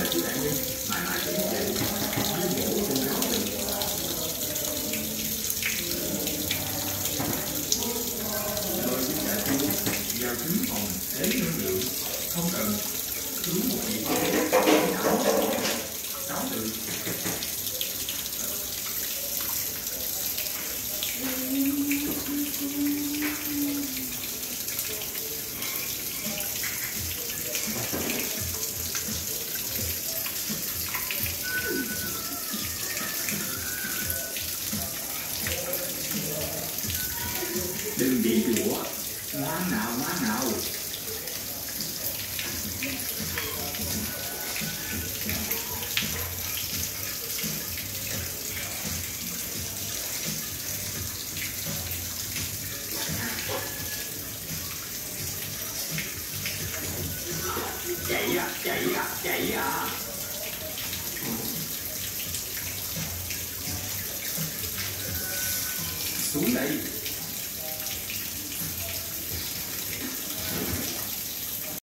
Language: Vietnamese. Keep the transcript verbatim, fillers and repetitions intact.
cứ đại đi, mãi mãi cứ như vậy. Như ngủ trên đó được. Rồi cứ đại đi, vào trứng còn lấy năng lượng, không cần cứ một gì đảo, đảo được. Đừng bị đũa, ngoan nào ngoan nào. Chạy à, chạy à, chạy à. Xuống đây.